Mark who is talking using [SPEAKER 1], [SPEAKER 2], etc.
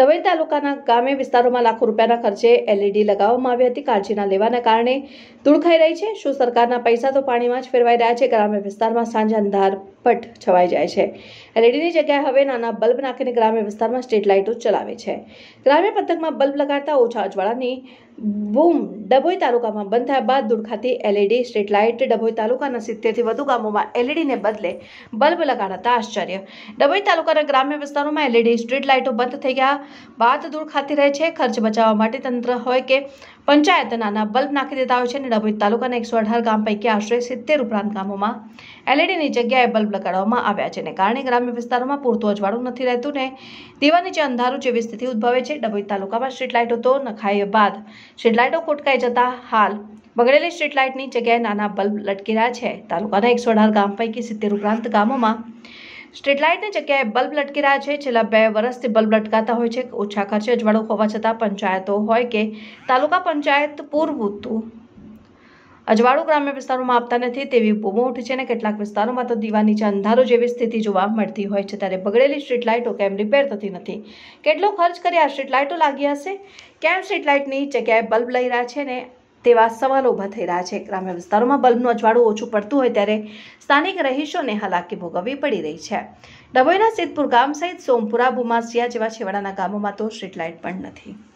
[SPEAKER 1] ડભોઈ તાલુકાના ગામે વિસ્તારોમાં લાખો રૂપિયાના ખર્ચે એલઈડી લગાવવામાં આવી હતી। કાળજી ન લેવાના કારણે ધૂળ ખાઈ રહી છે। શું સરકારના પૈસા તો પાણીમાં જ ફેરવાઈ રહ્યા છે? ગ્રામ્ય વિસ્તારમાં સાંજે અંધારપટ છવાઈ જાય છે। એલઈડીની જગ્યાએ હવે નાના બલ્બ નાખીને ગ્રામ્ય વિસ્તારમાં સ્ટ્રીટ લાઇટો ચલાવે છે। ગ્રામ્ય પંથકમાં બલ્બ લગાડતા ઓછા અજવાળાની બૂમ ડભોઈ તાલુકામાં બંધ થયા બાદ ધૂળ ખાતી એલઈડી સ્ટ્રીટ લાઇટ ડભોઈ તાલુકાના 70થી વધુ ગામોમાં એલઈડીને બદલે બલ્બ લગાડાતા આશ્ચર્ય। ડભોઈ તાલુકાના ગ્રામ્ય વિસ્તારોમાં એલઈડી સ્ટ્રીટ લાઇટો બંધ થઈ ગયા બાદ ધૂળ ખાતી રહે છે। ખર્ચ બચાવવા માટે તંત્ર હોય કે પંચાયત નાના બલ્બ નાખી દેતા હોય છે અને ડભોઈ તાલુકાના 118 ગામ પૈકી આશરે 70 ઉપરાંત ગામોમાં એલઈડીની જગ્યાએ બલ્બ લગાડવામાં આવ્યા છે, જેને કારણે ગ્રામ્ય વિસ્તારોમાં પૂરતું અજવાળું નથી રહેતું ને દીવા નીચે અંધારું જેવી સ્થિતિ ઉદ્ભવે છે। ડભોઈ તાલુકામાં સ્ટ્રીટ લાઇટો તો નખાય બાદ સ્ટ્રીટ લાઇટો ખોટકાઈ જતા હાલ બગડેલી સ્ટ્રીટ લાઇટની જગ્યાએ નાના બલ્બ લટકી રહ્યા છે। તાલુકાના 118 ગામ પૈકી 70 ઉપરાંત ગામોમાં સ્ટ્રીટ લાઇટની જગ્યાએ બલ્બ લટકી રહ્યા છે। છેલ્લા 2 વર્ષથી બલ્બ લટકાતા હોય છે। ઓછા ખર્ચે અજવાળું હોવા છતાં પંચાયતો હોય કે તાલુકા પંચાયત પૂરતું અજવાળું ગ્રામ્ય વિસ્તારોમાં આપતા નથી તેવી બૂમો ઉઠી છે અને કેટલાક વિસ્તારોમાં તો દીવા નીચે અંધારો જેવી સ્થિતિ જોવા મળતી હોય છે। ત્યારે બગડેલી સ્ટ્રીટ લાઇટો કેમ રિપેર થતી નથી? કેટલો ખર્ચ કરી આ સ્ટ્રીટ લાઇટો લાગી હશે? કેમ સ્ટ્રીટ લાઇટની જગ્યાએ બલ્બ લઈ રહ્યા છે ને તેવા સવાલો ઊભા થઈ રહ્યા છે। ગ્રામ્ય વિસ્તારોમાં બલ્બનું અજવાળું ઓછું પડતું હોય ત્યારે સ્થાનિક રહીશોને હાલાકી ભોગવવી પડી રહી છે। ડભોઈના સિદ્ધપુર ગામ સહિત સોમપુરા, ભૂમાસિયા જેવા છેવાડાના ગામોમાં તો સ્ટ્રીટ લાઇટ પણ નથી।